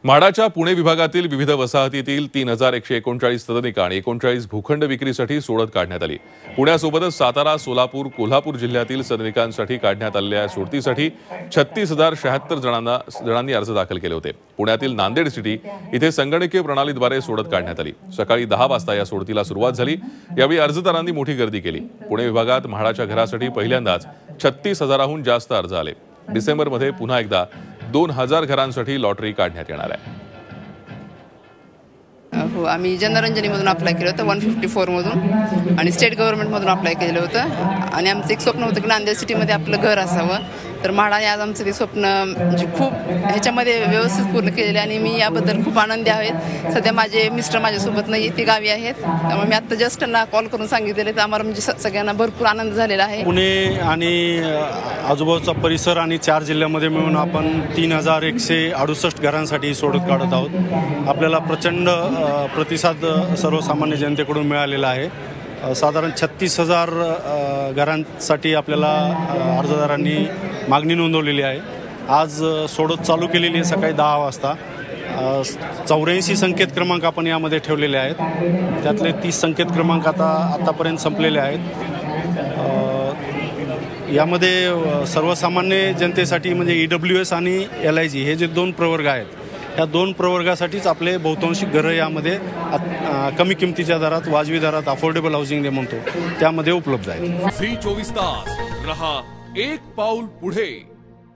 म्हाडाच्या पुणे विभागातील विविध वसाहतीतील 3139 सदनिका आणि 39 भूखंड विक्रीसाठी सोडत काढण्यात आली। पुण्यासोबतच सातारा, सोलापूर, कोल्हापूर जिल्ह्यातील सदनिकांसाठी काढण्यात आलेल्या सोडतीसाठी 36,076 जणांनी अर्ज दाखल केले होते। पुण्यातील नांदेड सिटी इथे संगणकीय प्रणालीद्वारे सोडत काढण्यात आली। सकाळी 10 वाजता या सोडतीला सुरुवात झाली। यावेळी अर्जदारांनी मोठी गर्दी केली। पुणे विभागात म्हाडाच्या घरासाठी पहिल्यांदाच 36,000हून जास्त अर्ज आले। डिसेंबरमध्ये पुन्हा एकदा 2000 घरांसाठी लॉटरी काढण्यात येणार आहे। हो, आम्ही जनरंजनीमधून अप्लाय केलं होतं 154 मधून आणि स्टेट गव्हर्नमेंटमधून अप्लाय केलं होतं आणि आमचं एक स्वप्न होतं की नांदेड सिटीमध्ये आपलं घर असावं। तर म्हाडाने आज आमचं ते स्वप्न म्हणजे खूप ह्याच्यामध्ये व्यवस्थित पूर्ण केलेलं आणि मी याबद्दल खूप आनंदी आहे। सध्या माझे मिस्टर माझ्यासोबत नाही, ते गावी आहेत, त्यामुळे मी आता जस्ट त्यांना कॉल करून सांगितलेलं तर आम्हाला म्हणजे सगळ्यांना भरपूर आनंद झालेला आहे। पुणे आणि आजूबाजूचा परिसर आणि 4 जिल्ह्यामध्ये मिळून आपण 3168 घरांसाठी सोडत काढत आहोत। आपल्याला प्रचंड प्रतिसाद सर्वसामान्य जनतेकडून मिळालेला आहे। साधारण 36,000 घरांसाठी आपल्याला अर्जदारांनी मागणी नोंदवलेली आहे। आज सोडत चालू केलेली आहे सकाळी 10 वाजता। 84 संकेत क्रमांक आपण यामध्ये ठेवलेले आहेत। त्यातले 30 संकेत क्रमांक आतापर्यंत संपलेले आहेत। यामध्ये सर्वसामान्य जनतेसाठी म्हणजे EWS आणि LIG हे जे 2 प्रवर्ग आहेत, या 2 प्रवर्गासाठीच आपले बहुतांशी घरं यामध्ये कमी किमतीच्या दरात, वाजवी दरात, अफोर्डेबल हाऊसिंग जे म्हणतो त्यामध्ये उपलब्ध आहेत। झी 24 तास रहा एक पाऊल पुढे।